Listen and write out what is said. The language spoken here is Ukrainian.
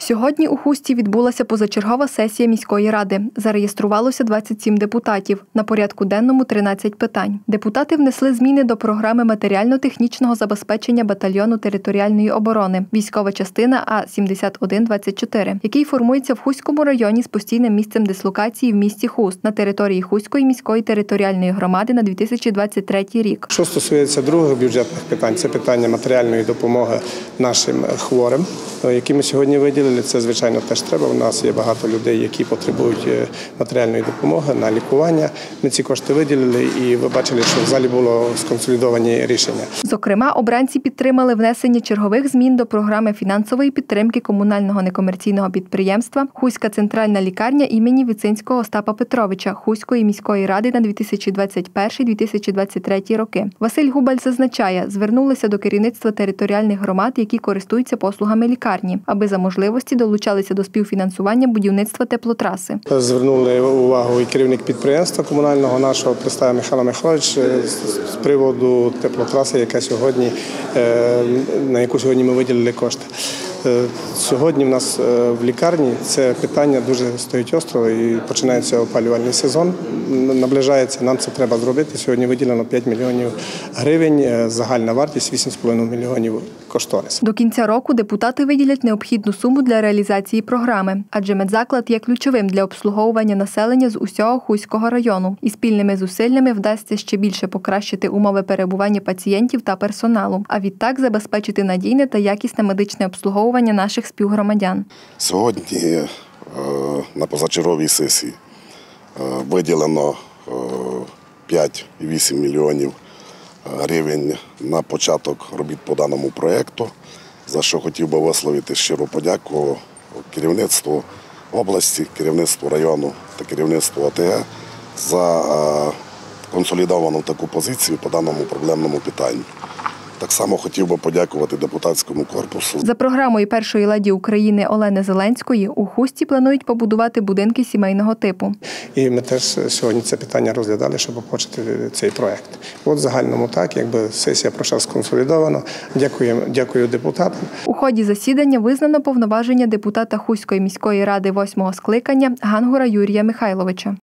Сьогодні у Хусті відбулася позачергова сесія міської ради. Зареєструвалося 27 депутатів. На порядку денному 13 питань. Депутати внесли зміни до програми матеріально-технічного забезпечення батальйону територіальної оборони, військова частина А-7124, який формується в Хуському районі з постійним місцем дислокації в місті Хуст на території Хуської міської територіальної громади на 2023 рік. Що стосується других бюджетних питань, це питання матеріальної допомоги нашим хворим, які ми сьогодні виділили. Це, звичайно, теж треба. У нас є багато людей, які потребують матеріальної допомоги на лікування. Ми ці кошти виділили і ви бачили, що в залі було сконсолідовані рішення. Зокрема, обранці підтримали внесення чергових змін до програми фінансової підтримки комунального некомерційного підприємства «Хуська центральна лікарня імені Вицинського Остапа Петровича» Хуської міської ради на 2021-2023 роки. Василь Губаль зазначає, звернулися до керівництва територіальних громад, які користуються послугами лікарні, аби за можливості долучалися до співфінансування будівництва теплотраси. Звернули увагу і керівник підприємства комунального нашого, представник Михайло Михайлович, з приводу теплотраси, на яку сьогодні ми виділили кошти. Сьогодні в нас в лікарні це питання дуже стоїть остро і починається опалювальний сезон. Наближається, нам це треба зробити. Сьогодні виділено 5 мільйонів гривень, загальна вартість 8,5 мільйонів кошторис. До кінця року депутати виділять необхідну суму для реалізації програми, адже медзаклад є ключовим для обслуговування населення з усього Хуського району. І спільними зусиллями вдасться ще більше покращити умови перебування пацієнтів та персоналу, а відтак забезпечити надійне та якісне медичне обслуговування наших співгромадян. Сьогодні на позачерговій сесії виділено 5,8 мільйонів гривень на початок робіт по даному проєкту, за що хотів би висловити щиру подяку керівництву області, керівництву району та керівництву ОТГ за консолідовану таку позицію по даному проблемному питанню. Так само хотів би подякувати депутатському корпусу. За програмою першої леді України Олени Зеленської у Хусті планують побудувати будинки сімейного типу. І ми теж сьогодні це питання розглядали, щоб почати цей проєкт. От в загальному так, якби сесія пройшла сконсолідовано. Дякую депутатам. У ході засідання визнано повноваження депутата Хуської міської ради 8-го скликання Гангура Юрія Михайловича.